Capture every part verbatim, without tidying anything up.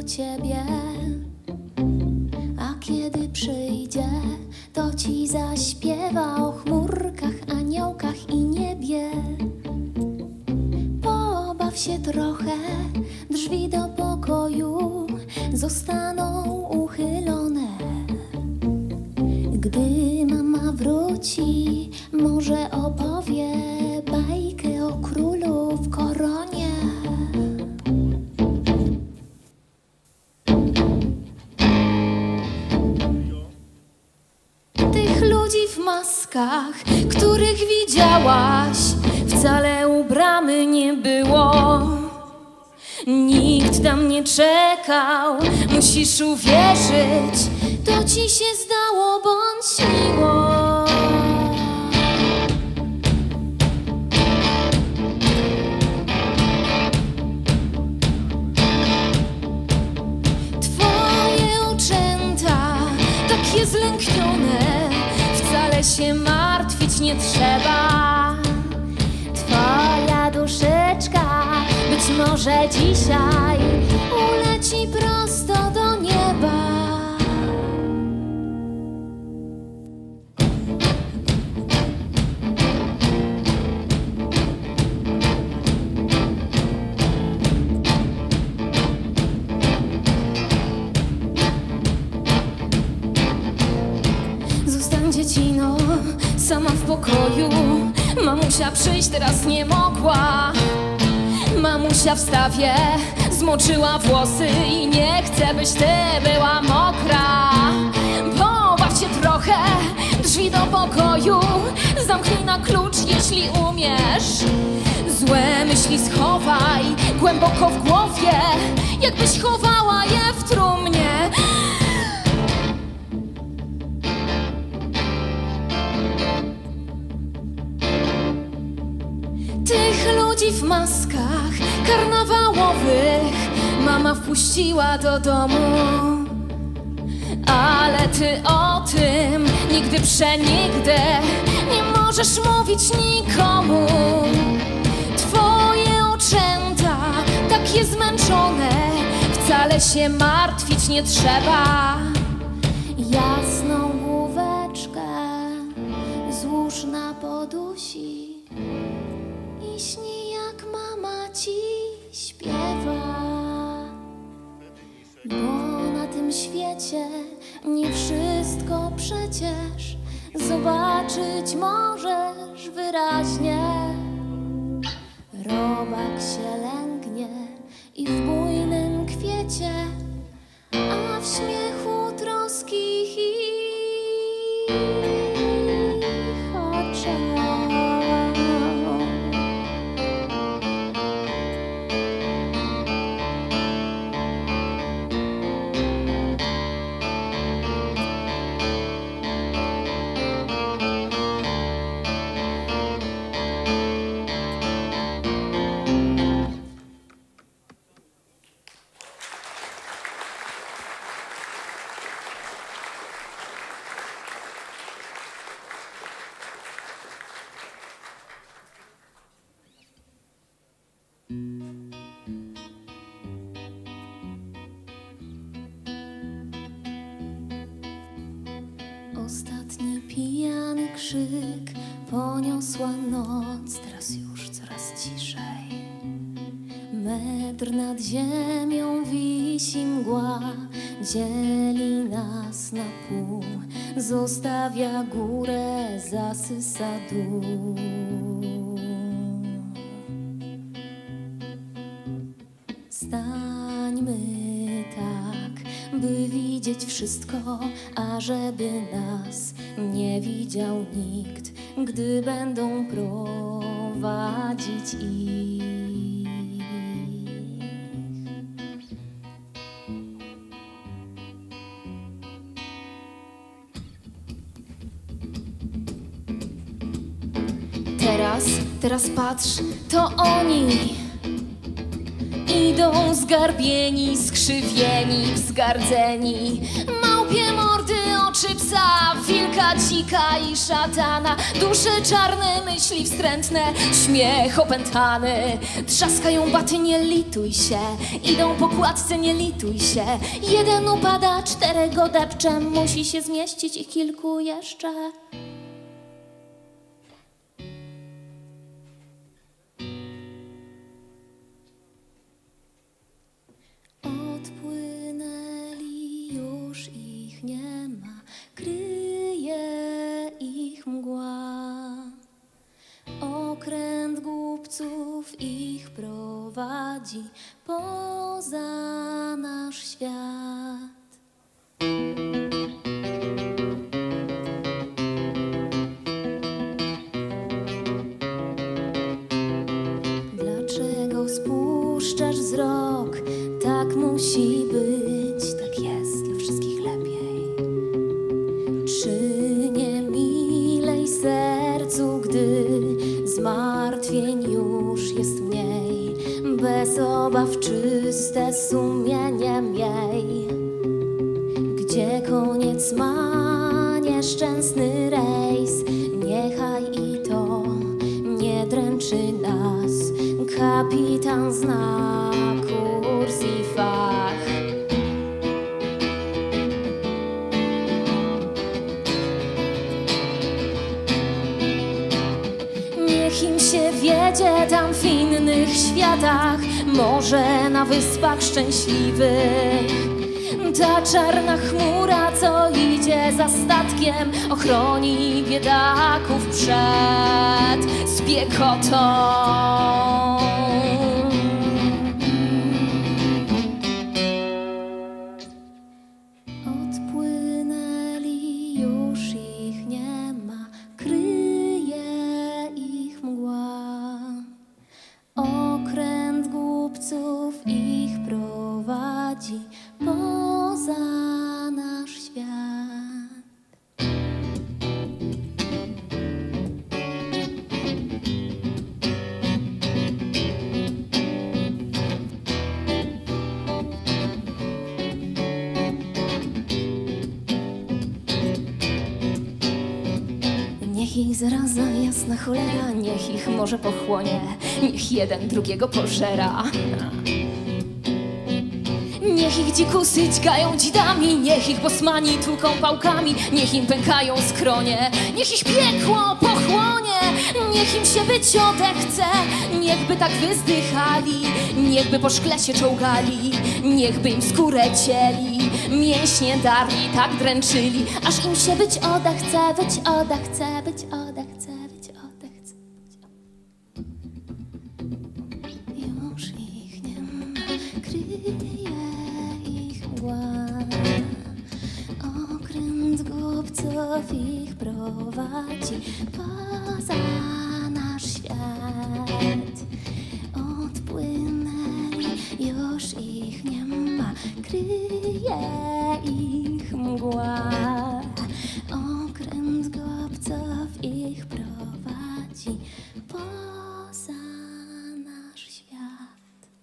ciebie. A kiedy przyjdzie, to ci zaśpiewa o chmurkach, aniołkach i niebie. Pobaw się trochę, drzwi do pokoju zostaną uchylone. Gdy mama wróci, może opowie bajkę o królu w koronie. Tych ludzi w maskach, których widziałaś, wcale u bramy nie było. Nikt tam nie czekał, musisz uwierzyć, to ci się zdało bądź śniło. Twoje oczęta, takie zlęknione, wcale się martwić nie trzeba. Twoja duszeczka być może dzisiaj uleci prosto do nieba. Zostań dziecino, sama w pokoju. Mamusia przyjść teraz nie mogła. Mamusia w stawie zmoczyła włosy i nie chce, byś ty była mokra. Pobaw się trochę, drzwi do pokoju zamknij na klucz, jeśli umiesz. Złe myśli schowaj głęboko w głowie, jakbyś chowała je w trumnie. Tych ludzi w maskach karnawałowych mama wpuściła do domu. Ale ty o tym nigdy przenigdy nie możesz mówić nikomu. Twoje oczęta takie zmęczone, wcale się martwić nie trzeba. Jasną główeczkę złóż na podusi i śni, jak mama ci śpiewa. Bo na tym świecie nie wszystko przecież zobaczyć możesz wyraźnie. Robak się lęknie i w bujnym kwiecie, a w śmiechu troskich ich oczach. Ostatni pijany krzyk poniosła noc, teraz już coraz ciszej. Metr nad ziemią wisi mgła, dzieli nas na pół, zostawia górę, zasysa dół. Stańmy tak, by widzieć wszystko, ażeby nas nie widział nikt, gdy będą prowadzić ich. Teraz, teraz patrz, to oni idą zgarbieni, skrzywieni, wzgardzeni, małpie mordy, oczy psa, wilka, dzika i szatana, dusze czarne, myśli wstrętne, śmiech opętany. Trzaskają baty, nie lituj się, idą po kładce, nie lituj się. Jeden upada, czterech go depcze, musi się zmieścić i kilku jeszcze. Odpłynęli, już ich nie ma, kryje ich mgła. Okręt głupców ich prowadzi poza nasz świat. Dlaczego spuszczasz wzrok? Tak musi być, tak jest dla wszystkich lepiej. Czy nie milej sercu, gdy zmartwień już jest mniej? Bez obaw czyste sumienie miej. Gdzie koniec ma nieszczęsny rejs? Niechaj i to nie dręczy nas. Kapitan zna kurs i fach. Niech im się wiedzie tam w innych światach, może na wyspach szczęśliwych. Ta czarna chmura, co idzie za statkiem, ochroni biedaków przed spiekotą. Odpłynęli, już ich nie ma, kryje ich mgła. Okręt głupców ich prowadzi poza nasz świat. Niech ich zaraza, jasna cholera, niech ich morze pochłonie, niech jeden drugiego pożera. Niech ich dzikusy dźgają dzidami, niech ich bosmani tłuką pałkami, niech im pękają skronie, niech ich piekło pochłonie, niech im się być odechce, niechby tak wyzdychali, niechby po szkle się czołgali, niechby im skórę cieli, mięśnie darli, tak dręczyli, aż im się być odechce, być odechce, być odechce, być odechce. Już ich nie ma, kryje mgła. Okręt głupców ich prowadzi poza nasz świat. Odpłynęli, już ich nie ma, kryje ich mgła. Okręt głupców ich prowadzi poza nasz świat.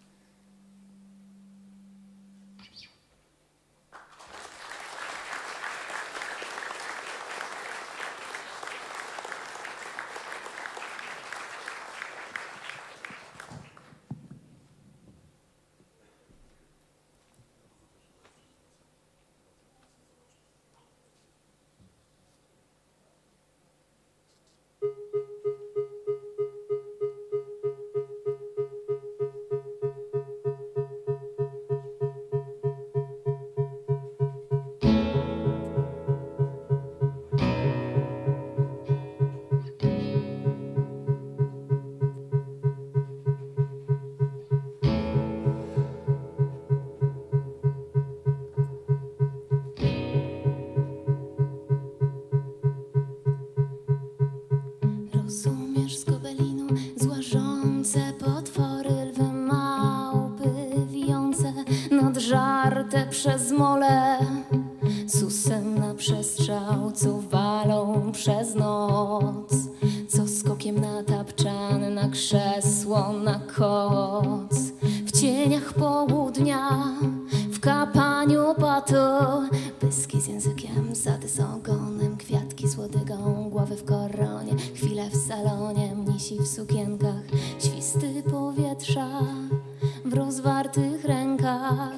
Rozumiesz z gobelinu złażące potwory, lwy, małpy wijące, nadżarte przez mole, susem na przestrzał, co walą przez noc, co skokiem na tapczan, na krzesło, na koc, w cieniach południa, w kapaniu patu, pyski z językiem zadysowane. gronie. Chwilę w salonie, mnisi w sukienkach, świsty powietrza w rozwartych rękach.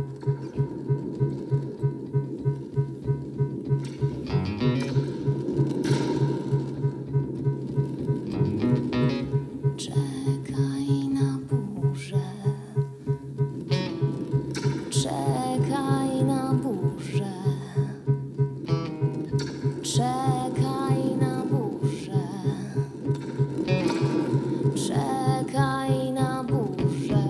Czekaj na burzę, czekaj na burzę, czekaj na burzę, czekaj na burzę.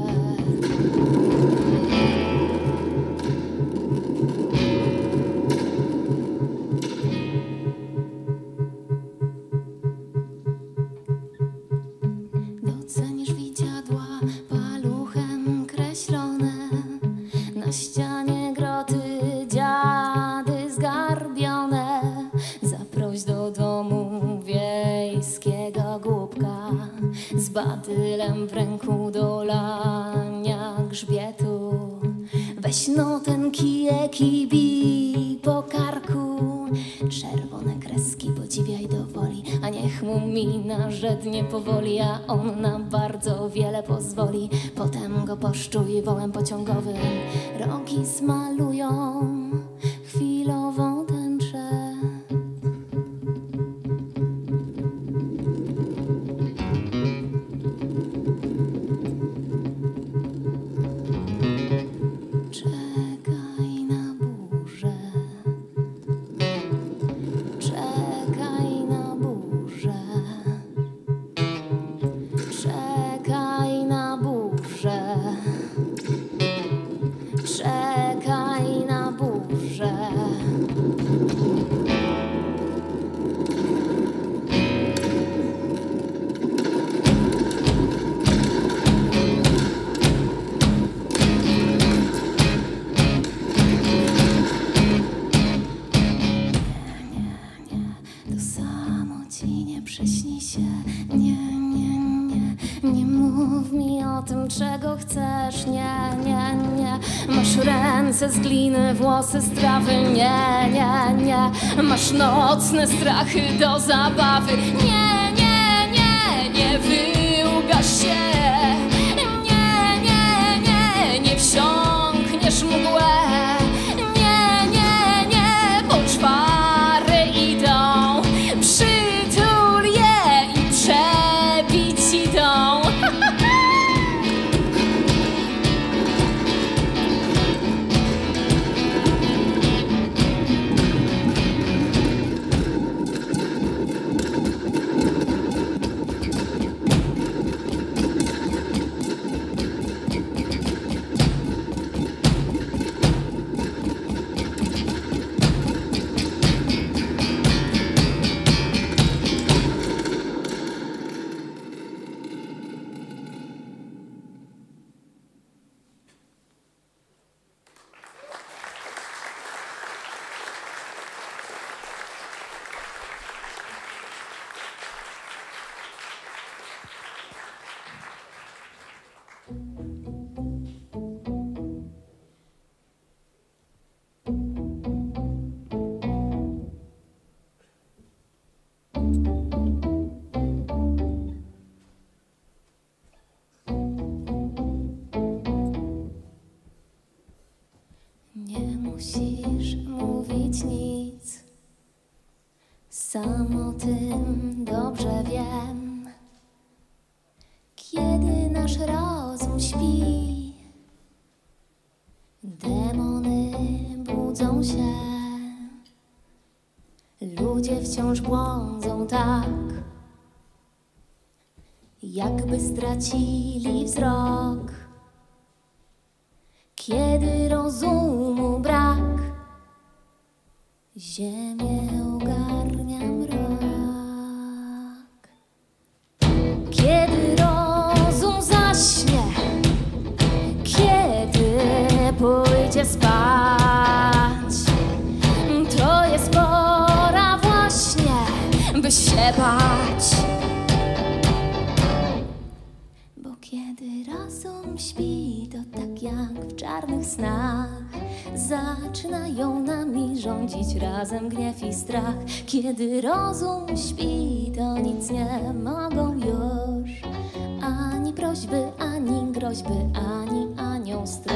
Docenisz widziadła paluchem kreślone, na ścianie groty dziady zgarbione. Zaproś do domu wiejskiego głupka z batylem w ręku do lania grzbietu. Weź no ten kijek i bij po karku. Czerwone kreski podziwiaj do woli, a niech mu mina żednie powoli, a on na bardzo wiele pozwoli. Potem go poszczuj wołem pociągowym, rogi smalują chwilową tęczę. Czekaj na burzę, czekaj na burzę, czekaj na burzę, czekaj na burzę. To samo ci nie przyśni się. Nie, nie, nie, nie mów mi o tym, czego chcesz. Nie, nie, nie. Masz ręce z gliny, włosy z trawy. Nie, nie, nie. Masz nocne strachy do zabawy. Nie, nie, nie, nie wyłgasz się. Nie, nie, nie, nie wsiąkniesz w mgłę. Nie, nie, nie, poczwary idą. Przytul je i przebić idą. Nie musisz mówić nic, sam o tym dobrze wiem. Kiedy nasz rozum śpi, demony budzą się. Ludzie wciąż błądzą tak, jakby stracili wzrok. Kiedy rozumu brak, ziemię ogarnia mrok. Kiedy rozum zaśnie, kiedy pójdzie spać, to jest pora właśnie, by się bać. Bo kiedy rozum śpi, to tak jak w czarnych snach, zaczynają nami rządzić razem gniew i strach. Kiedy rozum śpi, to nic nie mogą już. Ani prośby, ani groźby, ani anioł stróż.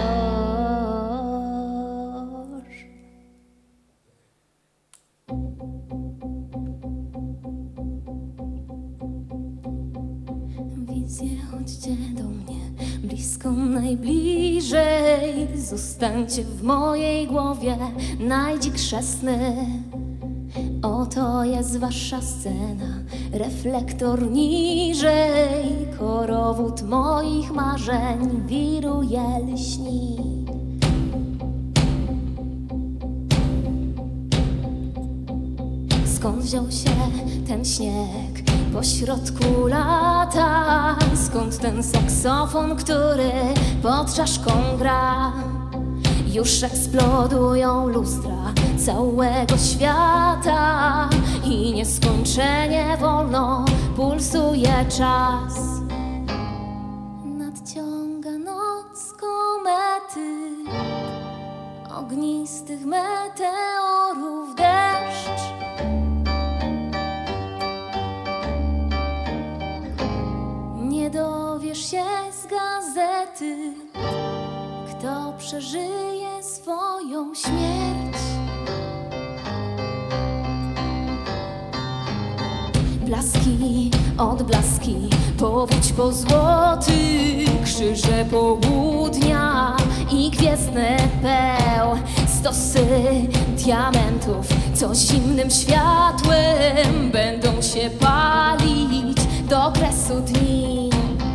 Wizje, chodźcie do mnie blisko, najbliżej. Zostańcie w mojej głowie, najdzik sny. Oto jest wasza scena, reflektor niżej. Korowód moich marzeń wiruje, lśni. Skąd wziął się ten śnieg pośrodku lata? Skąd ten saksofon, który pod czaszką gra? Już eksplodują lustra całego świata i nieskończenie wolno pulsuje czas. Nadciąga noc komety, ognistych meteorów deszcz. Nie dowiesz się z gazety, kto przeżyje swoją śmierć. Blaski, odblaski, powódź po złoty, krzyże południa i gwiezdny peł. Stosy diamentów, co zimnym światłem będą się palić do kresu dni.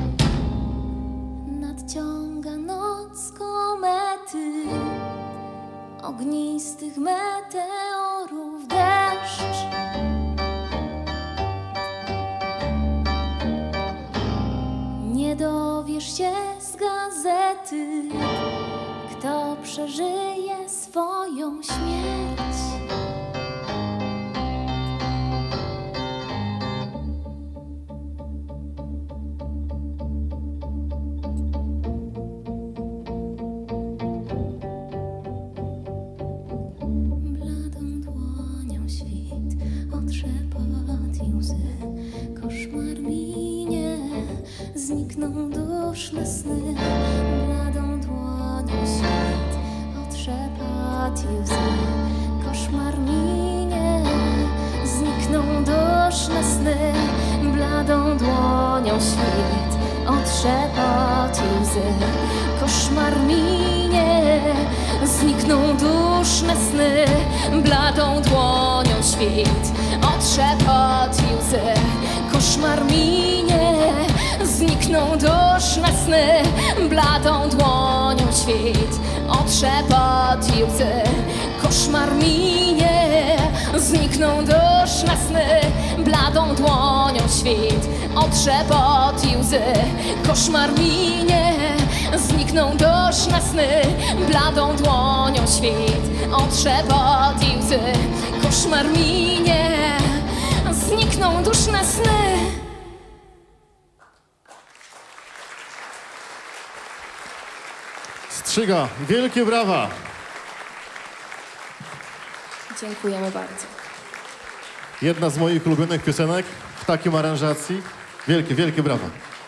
Nadciąga noc komety, ognistych meteorów deszcz. Nie dowiesz się z gazety, kto przeżyje swoją śmierć. Bladą dłonią świt otrzepot i łzy. Koszmar minie, znikną duszne sny. Bladą dłonią świt otrzepot i łzy. Koszmar minie, znikną duszne sny. Bladą dłonią świt otrzepot i łzy. Koszmar minie, znikną duszne sny. Bladą dłonią świt otrzepot i łzy. Koszmar minie, znikną duszne sny. Bladą dłonią świt otrzepot i łzy. Koszmar minie, znikną duszne sny. Bladą dłonią świt otrzepot i łzy. Koszmar minie, znikną duszne sny. Bladą dłonią świt otrzepot i łzy. Koszmar minie, znikną duszne sny. Strzyga, wielkie brawa! Dziękujemy bardzo. Jedna z moich ulubionych piosenek w takim aranżacji. Wielkie, wielkie brawa.